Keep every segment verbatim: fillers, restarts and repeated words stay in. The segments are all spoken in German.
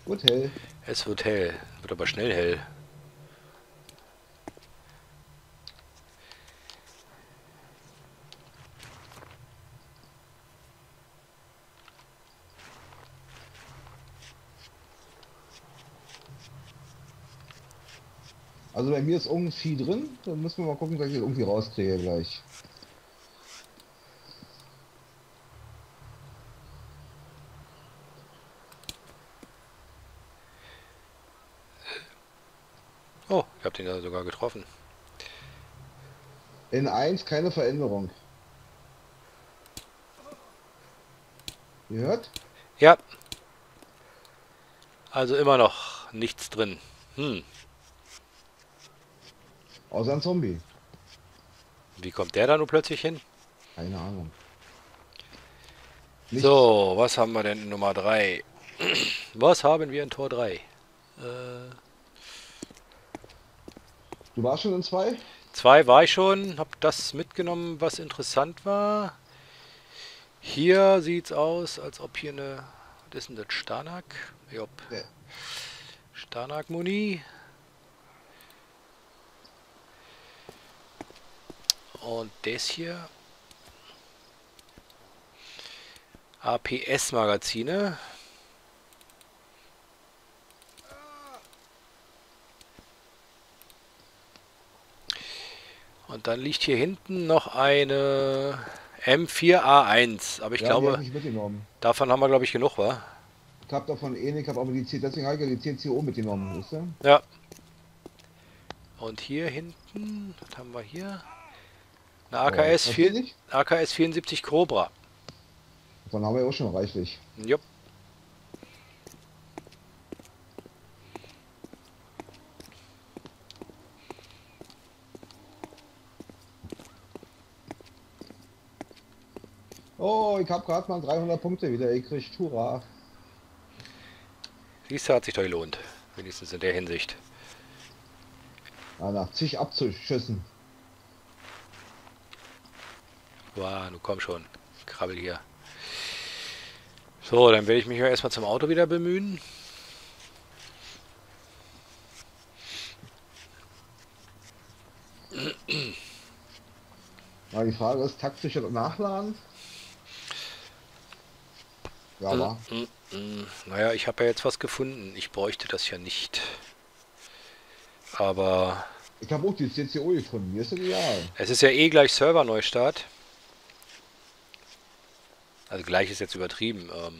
Gut, hell. Es wird hell. Wird aber schnell hell. Also bei mir ist irgendein Vieh drin. Da müssen wir mal gucken, dass ich das irgendwie rauskriege gleich. Oh, ich habe den ja sogar getroffen. In eins keine Veränderung. Ihr hört? Ja, also immer noch nichts drin. Hm, Außer ein Zombie. wie kommt der da nun plötzlich hin? Keine Ahnung. Nichts. So, was haben wir denn in Nummer drei? Was haben wir in Tor drei? Äh, Du warst schon in zwei? zwei war ich schon, hab das mitgenommen, was interessant war. Hier sieht's aus, als ob hier eine... Was ist denn das? Starnak? Jopp. Nee. Starnak-Muni. Und das hier. A P S-Magazine. Und dann liegt hier hinten noch eine M vier A eins. Aber ich Ja, die habe glaube, ich mitgenommen. davon haben wir, glaube ich, genug, wa? Ich habe davon eh nicht, ich habe aber die C, deswegen habe ich ja die C C O mitgenommen, wisst ihr? Ja. Und hier hinten, was haben wir hier? Eine Oh, AKS, hast du vier, nicht? A K S vierundsiebzig Cobra. Davon haben wir ja auch schon reichlich. Jupp. Oh, ich habe gerade mal dreihundert Punkte wieder gekriegt. Hurra. Siehst du, hat sich doch gelohnt. Wenigstens in der Hinsicht. Ja, nach zig Abzuschüssen. Wow, du komm schon. Krabbel hier. So, dann werde ich mich ja erstmal zum Auto wieder bemühen. Aber die Frage ist, taktisches Nachladen? Ja, Mm, war. mm, mm. Naja, ich habe ja jetzt was gefunden. Ich bräuchte das ja nicht. Aber Ich habe auch die C C O gefunden. Mir ist das egal. es ist ja eh gleich Serverneustart. Also gleich ist jetzt übertrieben. Ähm,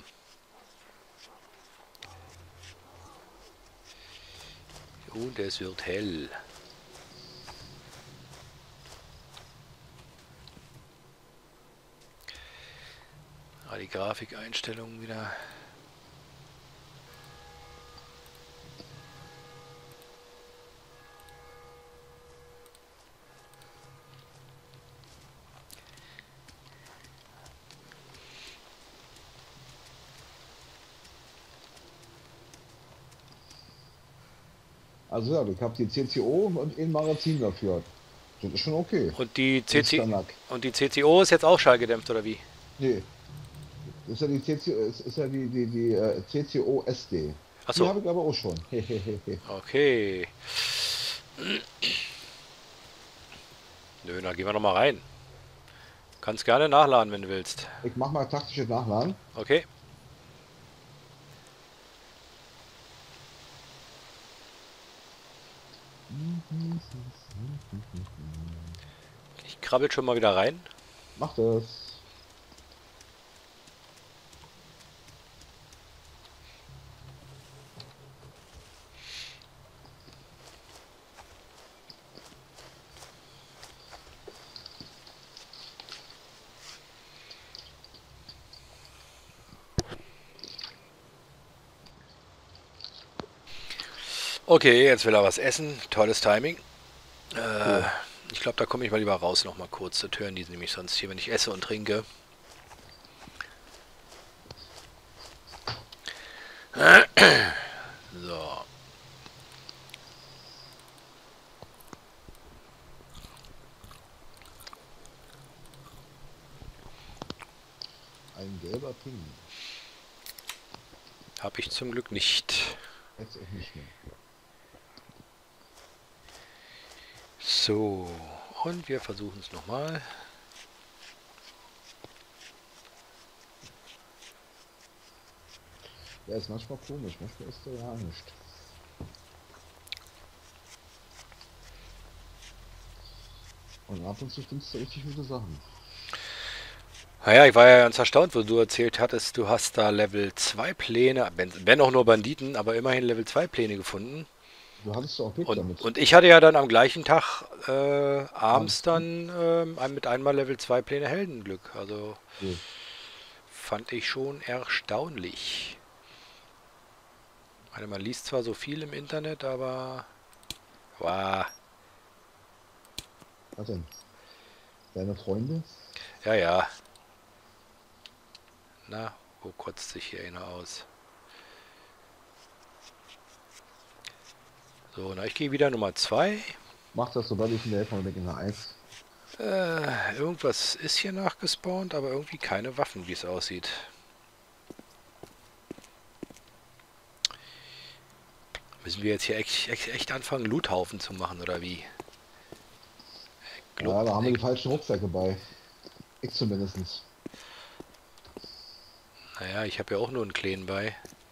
und es wird hell. Ah, die Grafikeinstellungen wieder. Also ja, ich habe die C C O und ein Magazin dafür. Das ist schon okay. Und die Ein C C Stanak. und die C C O ist jetzt auch schallgedämpft oder wie? Nee, das ist ja die C C O, ist, ist ja die, die, die äh, C C O S D. Die Achso. habe ich aber auch schon. Hehehe. Okay. Nö, dann gehen wir noch mal rein. Kannst gerne nachladen, wenn du willst. Ich mache mal taktisches Nachladen. Okay. Ich krabbel schon mal wieder rein. Mach das. Okay, jetzt will er was essen. Tolles Timing. Äh, Cool. ich glaube, da komme ich mal lieber raus noch mal kurz. Das hören die nämlich sonst hier, wenn ich esse und trinke. So. Ein gelber Ping. Habe ich zum Glück nicht. Jetzt auch nicht mehr. So, und wir versuchen es nochmal. Ja, ist manchmal komisch, manchmal ist der ja nicht. Und ab und zu stimmst du richtig gute Sachen. Naja, ich war ja ganz erstaunt, wo du erzählt hattest, du hast da Level zwei Pläne, wenn, wenn auch nur Banditen, aber immerhin Level zwei Pläne gefunden. Du hattest doch auch Glück Und, damit. und ich hatte ja dann am gleichen Tag äh, abends Abends. dann ähm, ein- mit einmal Level zwei Pläne Heldenglück. Also Cool. fand ich schon erstaunlich. Ich meine, man liest zwar so viel im Internet, aber... Wow. Was denn? Deine Freunde? Ja, ja. Na, wo kotzt sich hier einer aus? So, na, ich gehe wieder Nummer zwei. Mach das, sobald ich in der Hälfte weg in der eins. Äh, irgendwas ist hier nachgespawnt, aber irgendwie keine Waffen, wie es aussieht. Müssen wir jetzt hier echt, echt, echt anfangen, Loothaufen zu machen, oder wie? Ja, da haben wir die falschen Rucksäcke bei. Ich zumindest. Naja, ich habe ja auch nur einen kleinen bei.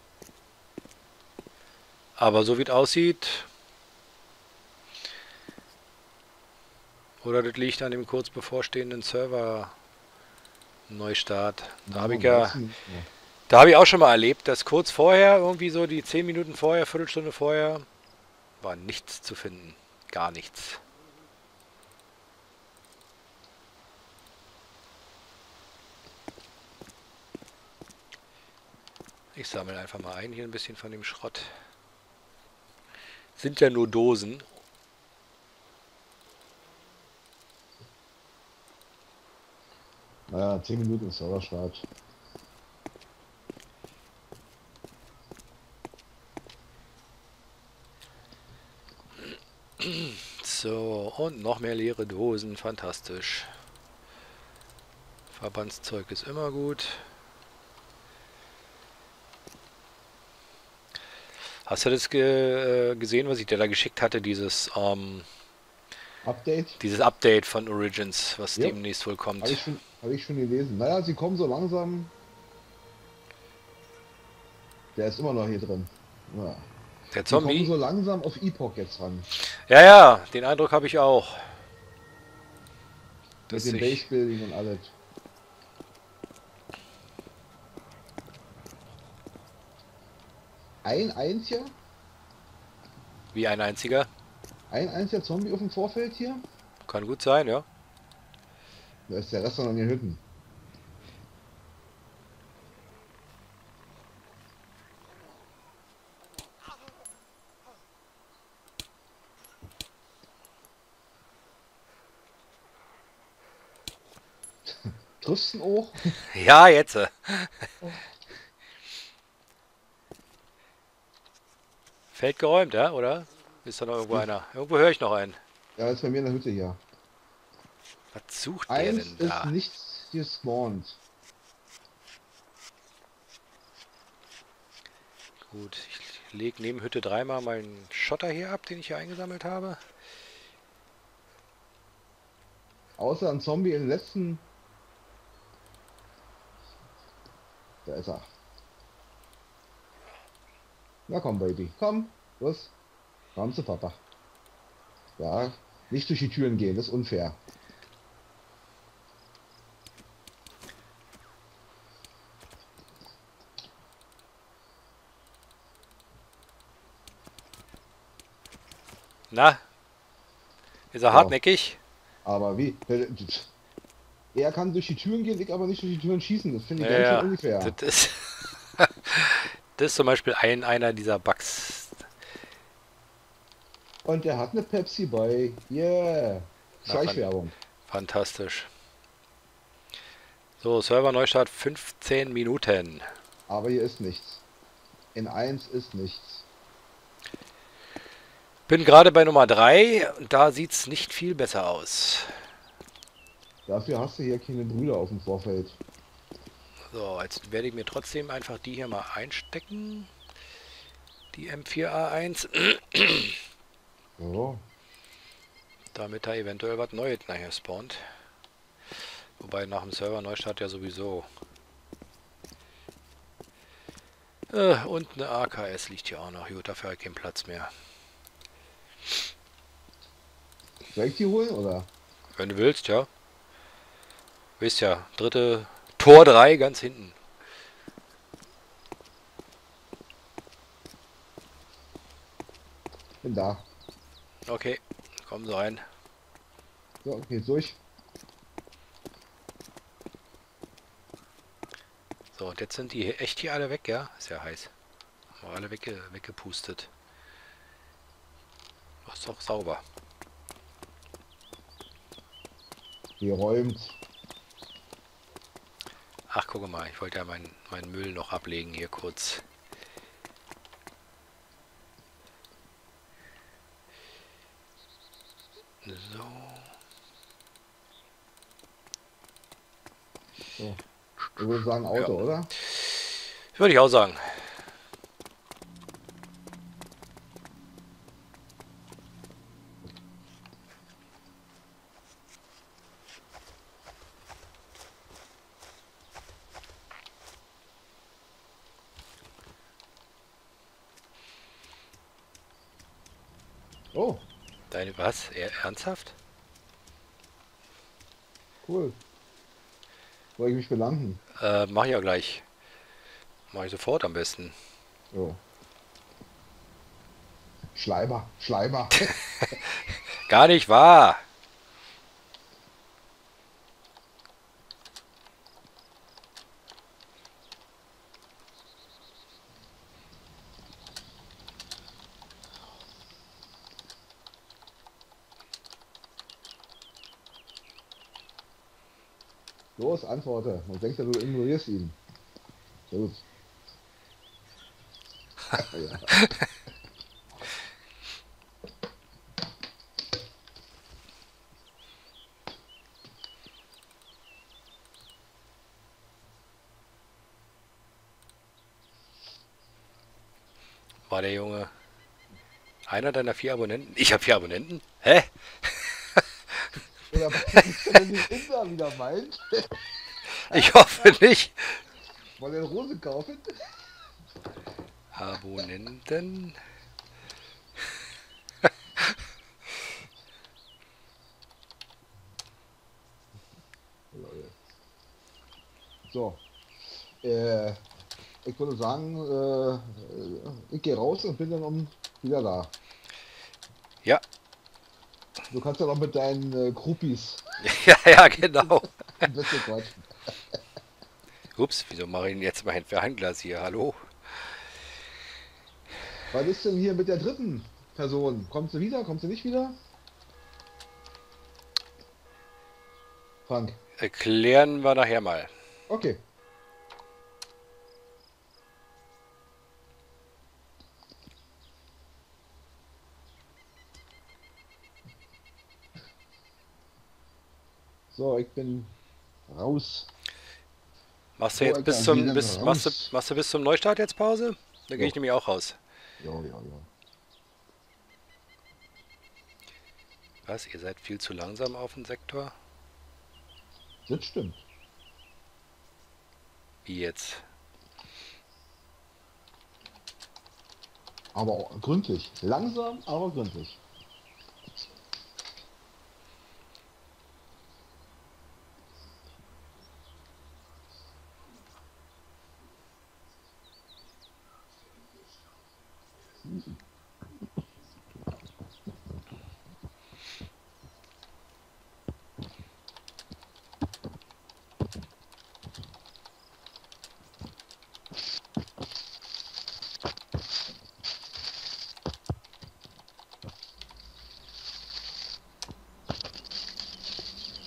Aber so wie es aussieht... Oder das liegt an dem kurz bevorstehenden Server-Neustart. Da habe ich ja... Da habe ich auch schon mal erlebt, dass kurz vorher, irgendwie so die zehn Minuten vorher, Viertelstunde vorher, war nichts zu finden. Gar nichts. Ich sammle einfach mal ein, hier ein bisschen von dem Schrott. Sind ja nur Dosen. Naja, zehn Minuten ist Serverstart. So, und noch mehr leere Dosen. Fantastisch. Verbandszeug ist immer gut. Hast du das ge äh, gesehen, was ich dir da geschickt hatte? Dieses, ähm, Update? dieses Update von Origins, was Ja. demnächst wohl kommt. Habe ich, schon, hab ich schon gelesen. Naja, sie kommen so langsam. Der ist immer noch hier drin. Ja. Der Die kommen Zombie? so langsam auf Epoch jetzt ran. Ja, ja, den Eindruck habe ich auch. Mit Dass dem sich... Base-Building und alles. Ein einziger? Wie ein einziger? Ein einziger Zombie auf dem Vorfeld hier? Kann gut sein, ja. Da ist der Rest noch in den Hütten. Triffst du ihn auch? Ja, jetzt. Feld geräumt, ja, oder? Ist da noch irgendwo einer? Irgendwo höre ich noch einen. Ja, ist bei mir in der Hütte hier. Was sucht der Eins denn ist da? nichts gespawnt. Gut, ich lege neben Hütte dreimal meinen Schotter hier ab, den ich hier eingesammelt habe. Außer ein Zombie im letzten. Da ist er. Na komm, Baby. Komm. Los. Komm zu Papa. Ja, nicht durch die Türen gehen, das ist unfair. Na? Ist er So. hartnäckig? Aber wie? Er kann durch die Türen gehen, ich aber nicht durch die Türen schießen. Das finde ich Ja, ganz schön ja. unfair. Das ist, das ist zum Beispiel ein, einer dieser Bugs. Und er hat eine Pepsi bei. Yeah. Schleichwerbung. Fantastisch. So, Server Neustart fünfzehn Minuten. Aber hier ist nichts. In eins ist nichts. Bin gerade bei Nummer drei. Da sieht es nicht viel besser aus. Dafür hast du hier keine Brüder auf dem Vorfeld. So, jetzt werde ich mir trotzdem einfach die hier mal einstecken. Die M vier A eins. So. Damit da eventuell was Neues nachher spawnt. Wobei nach dem Server-Neustart ja sowieso. Äh, und eine A K S liegt hier auch noch. Gut, dafür habe ich keinen Platz mehr. Soll ich die holen, oder? Wenn du willst, ja. Wisst ja, dritte Tor drei ganz hinten. Bin da. Okay, kommen Sie rein. So, geht's durch. So, und jetzt sind die hier echt hier alle weg, ja? Ist ja heiß. Haben wir alle wegge weggepustet. Das ist doch sauber. Geräumt. Ach, guck mal, ich wollte ja meinen mein Müll noch ablegen hier kurz. So. So. Ich würde sagen Auto, Ja. oder? Würde ich auch sagen. Oh, Deine was? Er, ernsthaft? cool. Soll ich mich bedanken? Äh, mach ich ja gleich. Mach ich sofort am besten. So. Schleimer, Schleimer. Gar nicht wahr! Los, antworte. Man denkt ja, du ignorierst ihn. Gut. Ja. War der Junge einer deiner vier Abonnenten? Ich habe vier Abonnenten? Hä? Oder was ist denn, wenn die Inder wieder meint? Ich hoffe nicht. Wollen wir eine Rose kaufen? Abonnenten? So. Äh, ich würde sagen, äh, ich gehe raus und bin dann um wieder da. Ja. Du kannst ja noch mit deinen äh, Groupies Ja, ja, genau. ein bisschen quatschen. Ups, wieso mache ich denn jetzt mein Fernglas hier? Hallo? Was ist denn hier mit der dritten Person? Kommt sie wieder? Kommt sie nicht wieder? Frank. Erklären wir nachher mal. Okay. So, ich bin raus. Machst du So, jetzt Alter, bis wie zum denn bis, raus? machst du, machst du bis zum Neustart jetzt Pause? Dann gehe Jo. ich nämlich auch raus. Ja, ja, ja. Was? Ihr seid viel zu langsam auf dem Sektor? Das stimmt. Wie jetzt? Aber auch gründlich. Langsam, aber gründlich.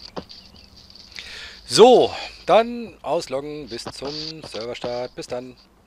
So, dann ausloggen bis zum Serverstart. Bis dann.